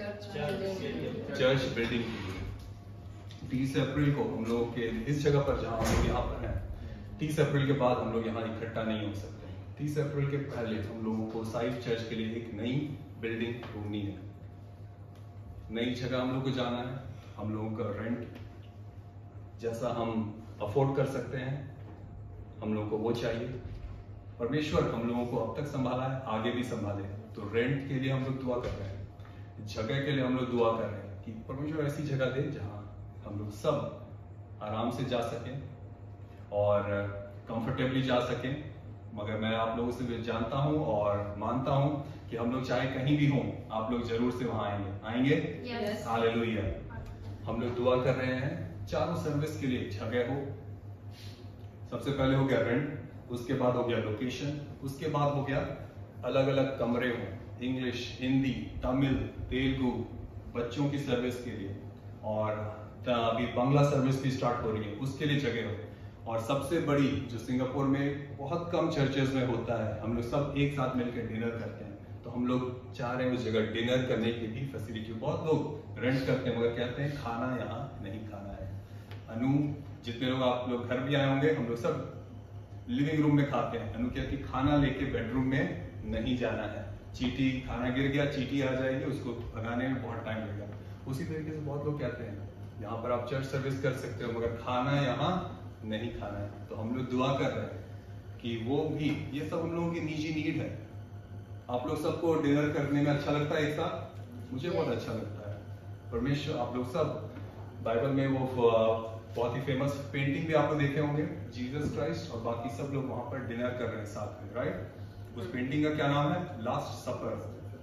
church building के लिए तीस अप्रैल को हम लोगों के इस जगह पर जहां हम लोग यहाँ पर हैं, तीस अप्रैल के बाद हम लोग यहाँ इकट्ठा नहीं हो सकते। तीस अप्रैल के पहले हम लोगों को साइड चर्च के लिए एक नई बिल्डिंग ढूंढनी है, नई जगह हम लोग को जाना है। हम लोगों का रेंट जैसा हम अफोर्ड कर सकते हैं हम लोगों को वो चाहिए। परमेश्वर हम लोगों को अब तक संभाला है, आगे भी संभाले। तो रेंट के लिए हम लोग दुआ कर रहे हैं, जगह के लिए हम लोग दुआ कर रहे हैं कि परमेश्वर ऐसी जगह दे जहां हम लोग सब आराम से जा सकें और कंफर्टेबली जा सकें। मगर मैं आप लोगों से भी जानता हूं और मानता हूं कि हम लोग चाहे कहीं भी हों, आप लोग जरूर से वहां आएंगे आएंगे yes. हालेलुया। हम लोग दुआ कर रहे हैं चारों सर्विस के लिए जगह हो। सबसे पहले हो गया रेंट, उसके बाद हो गया लोकेशन, उसके बाद हो गया अलग अलग कमरे हो, इंग्लिश, हिंदी, तमिल, तेलुगु, बच्चों की सर्विस के लिए, और अभी बांग्ला सर्विस भी स्टार्ट हो रही है उसके लिए जगह हो। और सबसे बड़ी जो सिंगापुर में बहुत कम चर्चेस में होता है, हम लोग सब एक साथ मिलकर डिनर करते हैं, तो हम लोग चाह रहे हैं उस जगह डिनर करने की भी फैसिलिटी। बहुत लोग रेंट करते हैं मगर कहते हैं खाना यहाँ नहीं खाना है। अनु, जितने लोग आप लोग घर भी आए होंगे, हम लोग सब लिविंग रूम में खाते हैं। अनु कहती खाना लेके बेडरूम में नहीं जाना है। चींटी, खाना गिर गया, चींटी आ जाएगी, उसको भगाने में बहुत टाइम लगेगा। उसी तरीके से बहुत लोग कहते हैं यहाँ पर आप चर्च सर्विस कर सकते हो मगर खाना यहाँ नहीं खाना है। तो हम लोग दुआ कर रहे हैं कि वो भी, ये सब हम लोगों की निजी नीड है। आप लोग सबको डिनर करने में अच्छा लगता है एक साथ? मुझे बहुत अच्छा लगता है। परमेश्वर, आप लोग सब बाइबल में वो बहुत ही फेमस पेंटिंग भी आप लोग देखे होंगे, जीसस क्राइस्ट और बाकी सब लोग वहां पर डिनर कर रहे हैं साथ में, राइट? उस पेंटिंग का क्या नाम है? Last supper.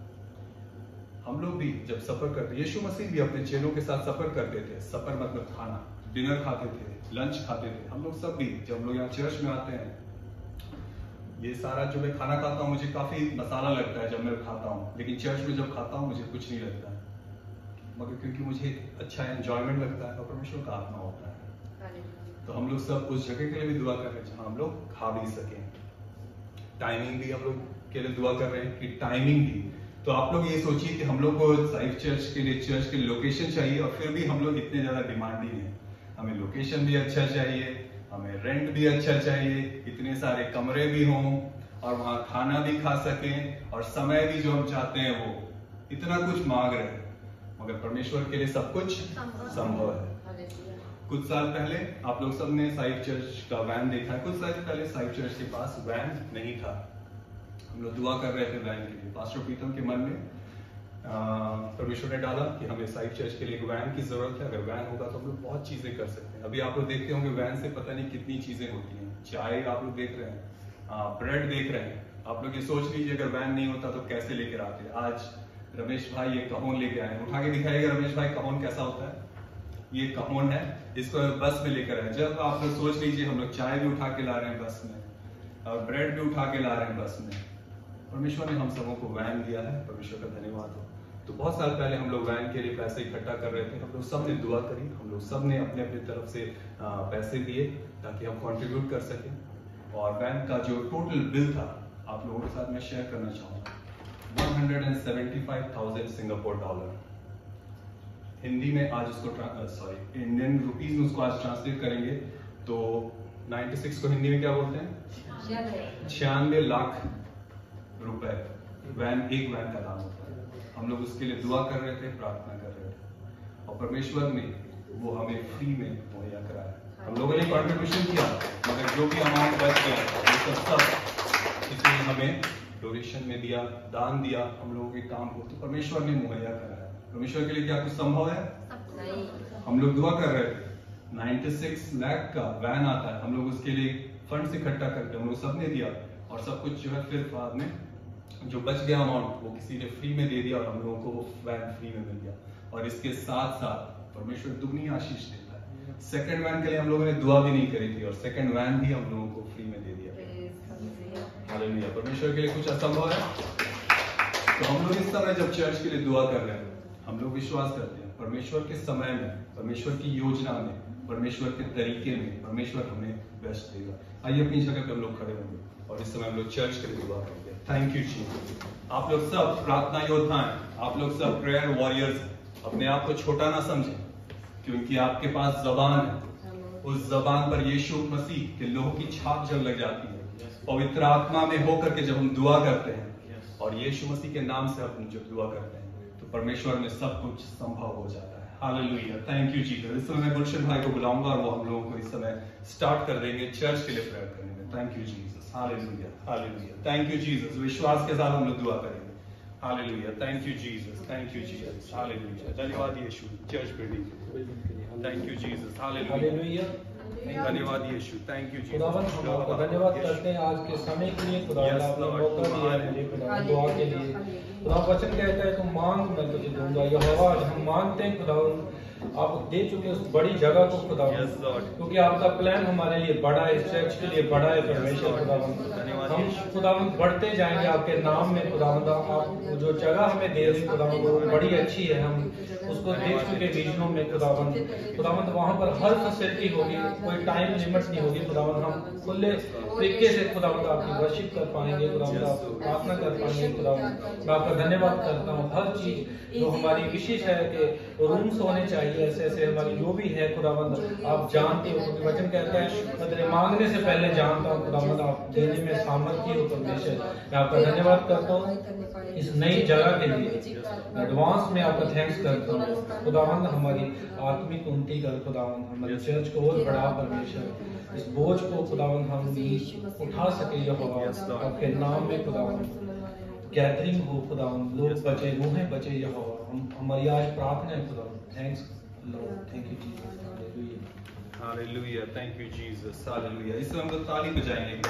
हम लोग भी जब सफर करते, यीशु मसीह भी अपने चेलों के साथ सफर करते थे। सफर मतलब खाना, डिनर खाते थे, लंच खाते थे। हम लोग सब भी जब हम लोग यहाँ चर्च में आते हैं, ये सारा जो मैं खाना खाता हूँ मुझे काफी मसाला लगता है जब मैं खाता हूँ, लेकिन चर्च में जब खाता हूँ मुझे कुछ नहीं लगता है, मगर क्योंकि मुझे अच्छा एंजॉयमेंट लगता है और परमेश्वर का आत्मा होता है। तो हम लोग सब उस जगह के लिए भी दुआ कर रहे हैं जहाँ हम लोग खा भी सकें। टाइमिंग भी हम लोग के लिए दुआ कर रहे हैं कि टाइमिंग भी। तो आप लोग ये सोचिए कि हम लोग को साइफ चर्च के लिए, चर्च के लिए लोकेशन चाहिए और फिर भी हम लोग इतने ज्यादा डिमांडिंग है। हमें लोकेशन भी अच्छा चाहिए, हमें रेंट भी अच्छा चाहिए, इतने सारे कमरे भी हों और वहां खाना भी खा सकें और समय भी जो हम चाहते हैं वो, इतना कुछ मांग रहे हैं। मगर परमेश्वर के लिए सब कुछ संभव है। कुछ साल पहले आप लोग सब ने साइफ चर्च का वैन देखा है। कुछ साल पहले साइफ चर्च के पास वैन नहीं था। हम लोग दुआ कर रहे थे वैन के लिए। पास्टर प्रीतम के मन में परमेश्वर ने डाला कि हमें साइफ चर्च के लिए एक वैन की जरूरत है। अगर वैन होगा तो हम लोग बहुत चीजें कर सकते हैं। अभी आप लोग देखते होंगे वैन से पता नहीं कितनी चीजें होती हैं। चाय आप लोग देख रहे हैं, ब्रेड देख रहे हैं। आप लोग ये सोच लीजिए अगर वैन नहीं होता तो कैसे लेकर आते। आज रमेश भाई ये कहोन लेके आए, उठा के दिखाएगा रमेश भाई कहोन कैसा होता है। ये कहोन है, इसको बस में लेकर आए। जब आप लोग सोच लीजिए हम लोग चाय भी उठा के ला रहे हैं बस में और ब्रेड भी उठा के ला रहे हैं बस में। परमेश्वर ने हम सबों को वैन दिया है, परमेश्वर का धन्यवाद हो। तो बहुत साल पहले हम लोग वैन के लिए पैसे इकट्ठा कर रहे थे। हम लोग सब ने दुआ करी, हम लोग सब ने अपने अपने तरफ से पैसे दिए ताकि हम कंट्रीब्यूट कर सकें। और वैन का जो टोटल बिल था आप लोगों के साथ मैं शेयर करना चाहूंगा, one hundred seventy-five thousand Singapore dollar. Hindi में आज उसको सॉरी इंडियन रुपीज में उसको आज ट्रांसलेट करेंगे तो छियानवे को हिंदी में क्या बोलते हैं? छियानवे लाख रुपए वैन, एक वैन का दाम होता है। हम लोग उसके लिए दुआ कर रहे थे, प्रार्थना कर रहे थे और परमेश्वर ने वो हमें फ्री में मुहैया कराया। हम लोगों ने कॉन्ट्रीब्यूशन किया मगर जो भी अमाउंट बच गया वो सब इसने हमें डोनेशन में दिया, दान दिया हम लोगों के काम को। तो परमेश्वर ने मुहैया कराया। परमेश्वर के लिए क्या कुछ संभव है? नहीं। हम लोग दुआ कर रहे थे, छियानवे लाख का वैन आता है, हम लोग उसके लिए फंड्स इकट्ठा करके हम लोग सबने दिया और सब कुछ जो है फिर बाद में जो बच गया अमाउंट वो किसी ने फ्री में दे दिया और हम लोगों को वो वैन फ्री में मिल गया। और इसके साथ साथ परमेश्वर दुगनी आशीष देता है। सेकंड वैन के लिए हम लोगों ने दुआ भी नहीं करी थी और सेकंड वैन भी हम लोगों को फ्री में दे दिया। हालेलुया। परमेश्वर के लिए कुछ असंभव है? तो हम लोग इस समय जब चर्च के लिए दुआ कर रहे हैं हम लोग विश्वास करते हैं परमेश्वर के समय में, परमेश्वर की योजना में, परमेश्वर के तरीके में परमेश्वर हमें बेस्ट देगा। आइए अपनी जगह पे हम लोग खड़े होंगे और इस समय हम लोग चर्च के लिए दुआ करेंगे। Thank you Jesus. आप लोग सब प्रार्थना योद्धा हैं, आप लोग सब प्रेयर वॉरियर्स। अपने आप को छोटा ना समझें क्योंकि आपके पास जबान है। उस जबान पर यीशु मसीह के लोह की छाप जब लग जाती है, पवित्र आत्मा में होकर के जब हम दुआ करते हैं और यीशु मसीह के नाम से हम जब दुआ करते हैं तो परमेश्वर में सब कुछ संभव हो जाता है। हालेलुया। Thank you Jesus. इस समय मैं गुलशन भाई को बुलाऊंगा और वो हम लोगों को इस समय स्टार्ट कर देंगे चर्च के लिए प्रेयर करने में। Thank you Jesus. Hallelujah, hallelujah. Thank you Jesus. विश्वास के साथ हम लोग दुआ करेंगे। Hallelujah. Thank you Jesus, thank you Jesus. Hallelujah. धन्यवाद यीशु चर्च बिल्डिंग के लिए। Thank you Jesus. हालेलुया। धन्यवाद यीशु। थैंक यू खुदावन हम आपका धन्यवाद करते हैं आज के समय के लिए। खुदावन आपने मौका दिया है मुझे खुदावन दुआ के लिए। खुदा वचन कहता है तुम मांग मैं तुझे दूंगा। यहोवा आज हम मांगते हैं खुदावन आप दे चुके उस बड़ी जगह को खुदावन, क्योंकि आपका प्लान हमारे लिए बड़ा है, इस चर्च के लिए बड़ा है परमेश्वर खुदावन। हम खुदावन बढ़ते जाएंगे आपके नाम में खुदावन। आप जो जगह हमें दे रहे खुदावन वो बड़ी अच्छी है। हम उसको देख चुके विजनों में खुदावंद खुदावंद वहाँ पर हर फैसिलिटी होगी, कोई टाइम लिमिट नहीं होगी खुदावंद। हम खुले तरीके से खुदावंद आपकी वर्शिप कर पाएंगे, खुदावंद आप प्रार्थना कर पाएंगे खुदावंद। मैं आपका धन्यवाद करता हूँ। हर चीज जो हमारी विशेष है कि रूम्स होने चाहिए, ऐसे ऐसे हमारी जो भी है खुदावंद आप जानते हो, क्योंकि वचन कहता है मैं मांगने से पहले जानता हूँ खुदावंद, आप देने में सामर्थ्य हो परमेश्वर। मैं आपका धन्यवाद करता हूँ इस नई जगह के लिए, एडवांस में आपका थैंक्स करता हूँ खुदावंद। हमारी आत्मिक उन्नति कर खुदावंद, हमारी चर्च को और बढ़ा परमेश्वर, इस बोझ को खुदावंद हम उठा सके यहोवा आपके नाम में खुदावंद। गैदरिंग हो खुदावंद, लोग बचे, रूहें बचे यहोवा, हम हमारी आज प्रार्थना है खुदावंद। Thanks lord, thank you Jesus, hallelujah hallelujah, thank you Jesus, hallelujah. इस समय हम लोग ताली बजाएंगे।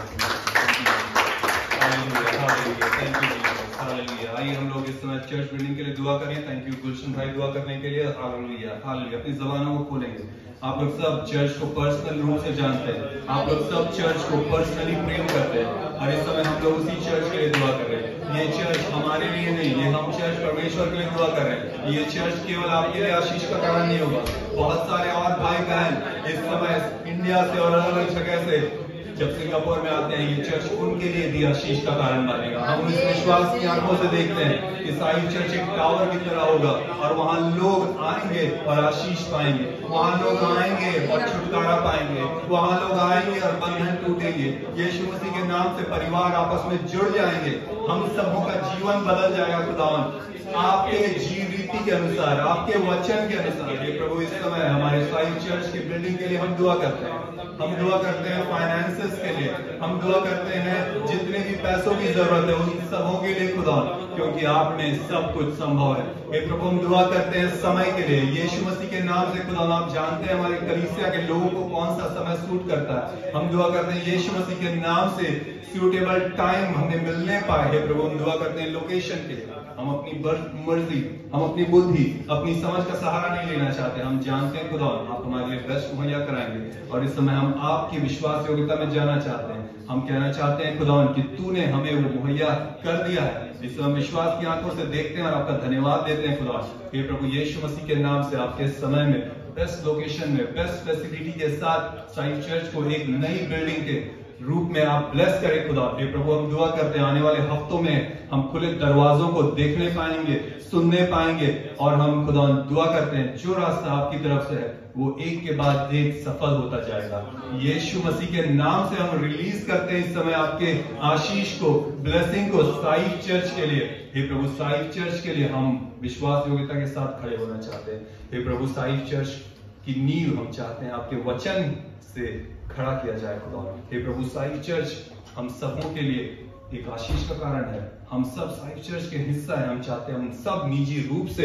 Hallelujah, hallelujah, thank you Jesus, hallelujah. आइए हम लोग इस समय चर्च बिल्डिंग के लिए दुआ करें। थैंक यू गुलशन भाई दुआ करने के लिए। Hallelujah, hallelujah. अपनी ज़बानों को खोलेंगे। आप लोग सब चर्च को पर्सनल रूप से जानते हैं, आप लोग सब चर्च को पर्सनली प्रेम करते हैं, और इस समय हम लोग उसी चर्च के लिए दुआ कर रहे हैं। ये चर्च हमारे लिए नहीं, ये हम चर्च परमेश्वर के लिए दुआ कर रहे हैं। ये चर्च केवल आपके लिए आशीष का कारण नहीं होगा, बहुत सारे और भाई बहन इस समय इंडिया से और अलग अलग जगह से जब सिंगापुर में आते हैं, ये चर्च उनके लिए भी आशीष का कारण बनेगा। हम इस विश्वास की आंखों से देखते हैं कि साई चर्च एक टावर की तरह होगा, और वहाँ लोग आएंगे और आशीष पाएंगे, वहाँ लोग आएंगे और छुटकारा पाएंगे, वहाँ लोग आएंगे और बंधन टूटेंगे। यीशु मसीह के नाम से परिवार आपस में जुड़ जाएंगे, हम सबों का जीवन बदल जाएगा खुदावन, आपके जीव रीति के अनुसार, आपके वचन के अनुसार। ये प्रभु इस समय हमारे साई चर्च की बिल्डिंग के लिए हम दुआ करते हैं, हम दुआ करते हैं फाइनेंसेस के लिए, हम दुआ करते हैं जितने भी पैसों की जरूरत है उन सबों के लिए खुदा, क्योंकि आप में सब कुछ संभव है। ये प्रभु हम दुआ करते हैं समय के लिए, यीशु मसीह के नाम से खुदा। आप जानते हैं हमारे कलीसिया के लोगों को कौन सा समय सूट करता है, हम दुआ करते हैं यीशु मसीह के नाम से सूटेबल टाइम हमें मिलने पाए। हे प्रभु हम दुआ करते हैं लोकेशन के लिए, हम अपनी मर्जी, हम अपनी बुद्धि, अपनी समझ का सहारा नहीं लेना चाहते, हम जानते हैं खुदा आप हमारे लिए बेस्ट मुहैया कराएंगे, और इस समय हम आपकी विश्वास योग्यता में जाना चाहते हैं। हम कहना चाहते हैं खुदा कि तूने हमें वो मुहैया कर दिया है। इस समय विश्वास की आंखों से देखते हैं और आपका धन्यवाद देते हैं खुदा। हे प्रभु यीशु मसीह के नाम से आपके समय में बेस्ट लोकेशन में बेस्ट फैसिलिटी के साथ साई चर्च को एक नई बिल्डिंग के रूप में आप ब्लेस करें खुदा। हे प्रभु हम दुआ करते हैं आने वाले हफ्तों में हम खुले दरवाजों को देखने पाएंगे, सुनने पाएंगे, और हम खुदा दुआ करते हैं जो रास्ता आपकी तरफ से है वो एक के बाद एक सफल होता जाएगा। यीशु मसीह के नाम से हम रिलीज करते हैं इस समय आपके आशीष को, ब्लेसिंग को साई चर्च के लिए। हे प्रभु साई चर्च के लिए हम विश्वास योग्यता के साथ खड़े होना चाहते हैं। हे प्रभु साई चर्च की नींव हम चाहते हैं आपके वचन से खड़ा किया जाए खुदा। हे प्रभु साई चर्च हम सबों के लिए एक आशीष का कारण है, हम सब साई चर्च के हिस्सा है। हम चाहते हैं हम सब निजी रूप से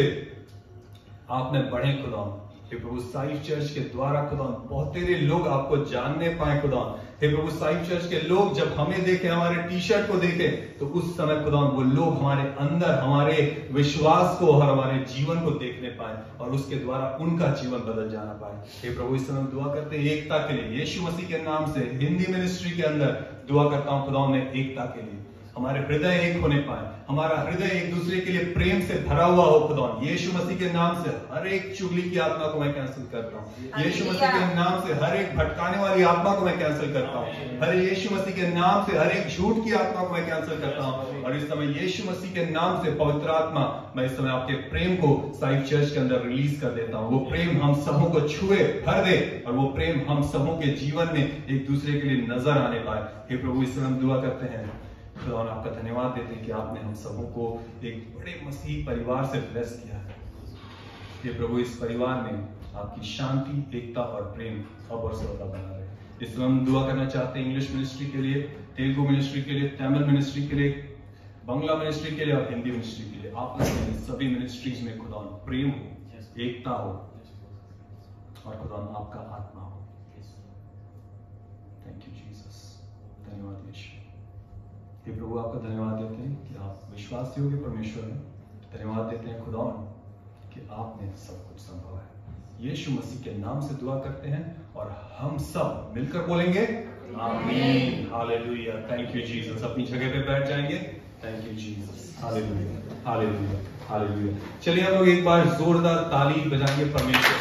आप में बढ़े खुदा। हे प्रभु साई चर्च के द्वारा खुदा बहुत तेरे लोग आपको जानने पाए खुदा। हे प्रभु साई चर्च के लोग जब हमें देखें, हमारे टी शर्ट को देखें, तो उस समय खुदा वो लोग हमारे अंदर हमारे विश्वास को और हमारे जीवन को देखने पाए, और उसके द्वारा उनका जीवन बदल जाना पाए। हे प्रभु इस समय दुआ करते हैं एकता के लिए, यीशु मसीह के नाम से हिंदी मिनिस्ट्री के अंदर दुआ करता हूँ खुदा मैं एकता के लिए, हमारे हृदय एक होने पाए, हमारा हृदय एक दूसरे के लिए प्रेम से भरा हुआ हो खुदा। यीशु मसीह के नाम से हर एक चुगली की आत्मा को मैं कैंसिल करता हूँ, यीशु मसीह के नाम से हर एक भटकाने वाली आत्मा को मैं कैंसिल करता हूँ, हर यीशु मसीह के नाम से हर एक झूठ की आत्मा को मैं कैंसिल करता हूँ। और इस समय यीशु मसीह के नाम से पवित्र आत्मा मैं इस समय आपके प्रेम को साई चर्च के अंदर रिलीज कर देता हूँ। वो प्रेम हम सबों को छुए भर दे, और वो प्रेम हम सबों के जीवन में एक दूसरे के लिए नजर आने पाए। हे प्रभु इस समय हम दुआ करते हैं खुदा, आपका धन्यवाद देते हैं कि आपने हम सबों को एक बड़े मसीह परिवार से ब्लेस किया है। ये प्रभु इस परिवार में आपकी शांति, एकता और प्रेम अब और सदा बना रहे। इस समय हम दुआ करना चाहते हैं इंग्लिश मिनिस्ट्री के लिए, तेलुगु मिनिस्ट्री के लिए, तमिल मिनिस्ट्री के लिए, बांग्ला मिनिस्ट्री के लिए और हिंदी मिनिस्ट्री के लिए। आप सभी मिनिस्ट्रीज में खुदा प्रेम हो, एकता हो, और खुदा आपका आत्मा हो। थैंक यू जीसस, धन्यवाद यीशु। हे प्रभु आपका धन्यवाद देते हैं कि आप विश्वास योग्य परमेश्वर हैं। धन्यवाद देते हैं खुदा कि आप में सब कुछ संभव है। यीशु मसीह के नाम से दुआ करते हैं, और हम सब मिलकर बोलेंगे आमीन, हालेलुया। Thank you Jesus. अपनी जगह पे बैठ जाएंगे। Thank you Jesus, hallelujah, hallelujah, hallelujah. चलिए हम लोग एक बार जोरदार ताली बजाएंगे परमेश्वर।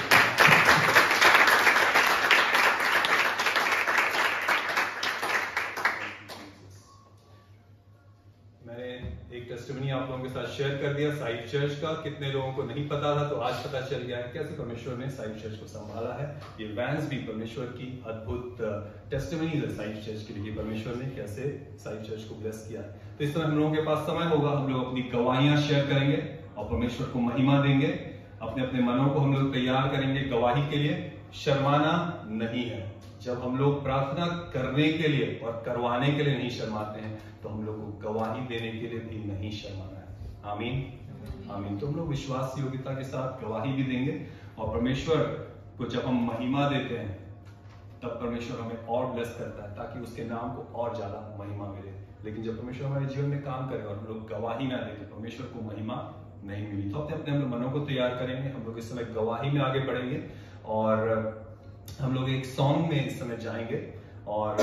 मैंने एक टेस्टिमनी आप लोगों के साथ शेयर कर दिया साइड चर्च का, कितने लोगों को नहीं पता था, तो आज पता चल गया है कैसे परमेश्वर ने साइड चर्च को संभाला है। ये वैन्स भी परमेश्वर की अद्भुत टेस्टिमनीज है साइड चर्च के लिए, परमेश्वर ने कैसे साइड चर्च को ब्लेस किया है। तो इस समय हम लोगों के पास समय होगा, हम लोग अपनी गवाहियां शेयर करेंगे और परमेश्वर को महिमा देंगे। अपने अपने मनों को हम लोग तैयार करेंगे गवाही के लिए। शर्माना नहीं है। जब हम लोग प्रार्थना करने के लिए और करवाने के लिए नहीं शर्माते हैं, तो हम लोग को गवाही देने के लिए भी नहीं शर्माना है। आमीन, आमीन। तो हम लोग विश्वास योग्यता के साथ गवाही भी देंगे, और परमेश्वर को जब हम महिमा देते हैं तब परमेश्वर हमें और ब्लेस करता है, ताकि उसके नाम को और ज्यादा महिमा मिले। लेकिन जब परमेश्वर हमारे जीवन में काम करे और हम लोग गवाही ना दे, तो परमेश्वर को महिमा नहीं मिली। तो अपने अपने हम लोग मनों को तैयार करेंगे। हम लोग इस समय गवाही में आगे बढ़ेंगे, और हम लोग एक सॉन्ग में इस समय जाएंगे, और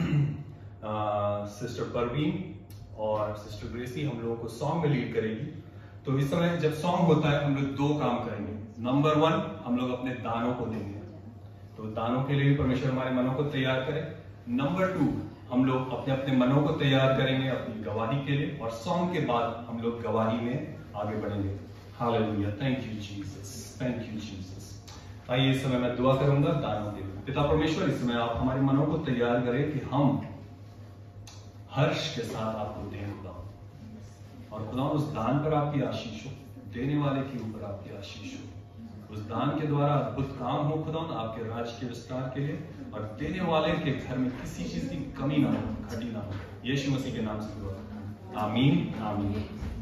सिस्टर परवीन और सिस्टर ग्रेसी हम लोगों को सॉन्ग में लीड करेगी। तो इस समय जब सॉन्ग होता है, हम लोग दो काम करेंगे। नंबर वन, हम लोग अपने दानों को देंगे, तो दानों के लिए भी परमेश्वर हमारे मनों को तैयार करे। नंबर टू, हम लोग अपने अपने मनों को तैयार करेंगे अपनी गवाही के लिए, और सॉन्ग के बाद हम लोग गवाही में आगे बढ़ेंगे। Hallelujah, thank you Jesus, thank you Jesus. आइए इस समय मैं दुआ करूंगा दानों के लिए। पिता परमेश्वर, इस समय आप हमारे मनों को तैयार करें कि हम हर्ष के साथ आपको दें खुदा, और खुदा उस दान पर आपकी आशीष हो, देने वाले के ऊपर आपकी आशीष हो। उस दान के द्वारा अद्भुत काम हो खुदा आपके राज्य के विस्तार के लिए, और देने वाले के घर में किसी चीज की कमी ना हो, घटी ना हो। यीशु मसीह के नाम से दुआ, आमीन, आमीन।